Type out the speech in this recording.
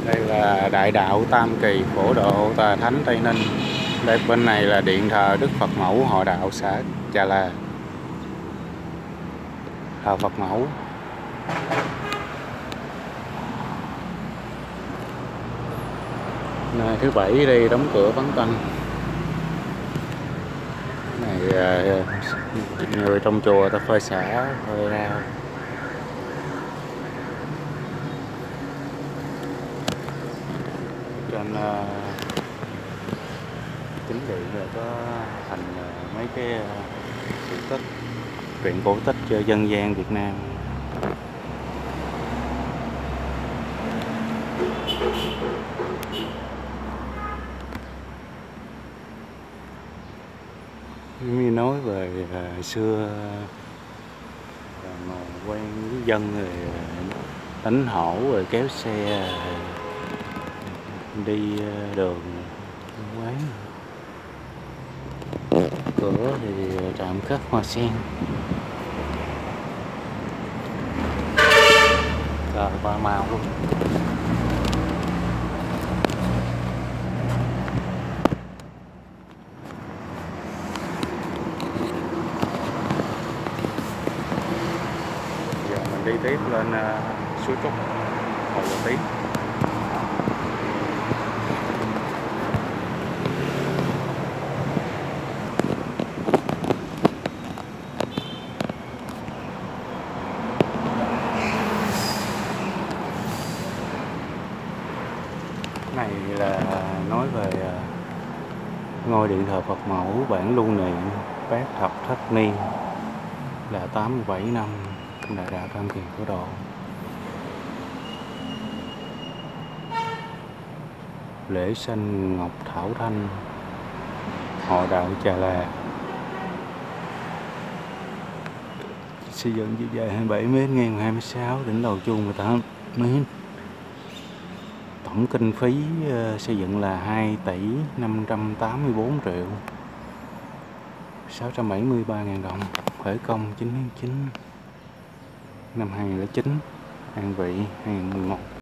Đây là Đại Đạo Tam Kỳ Phổ Độ Tà Thánh Tây Ninh. Đây bên này là điện thờ Đức Phật Mẫu Họ Đạo xã Chà Là, thờ Phật Mẫu. Này, thứ Bảy đi đóng cửa vắng tanh. Này người trong chùa ta phơi xả phơi rau. Trên chính điện rồi có thành mấy cái sự tích, truyện cổ tích cho dân gian Việt Nam. Như nói về xưa mà quen với dân rồi đánh hổ rồi kéo xe đi đường quán. Cửa thì trạm khắc hoa sen. Rồi ba màu luôn. Giờ mình đi tiếp lên suối Trúc Hồ Dầu Tiếng. Này là nói về ngôi điện thờ Phật Mẫu bản lưu niệm Bát Thập Thất Niên là 87 năm Đại Đạo Tam Kỳ Phổ Độ. Lễ sanh Ngọc Thảo Thanh Họ Đạo Chà Là, xây dựng chiều dài 27 m, ngang 26, đỉnh đầu chuông 18 m. Tổng kinh phí xây dựng là 2 tỷ 584 triệu 673.000 đồng. Khởi công 9 tháng 9 năm 2009, an vị 2011.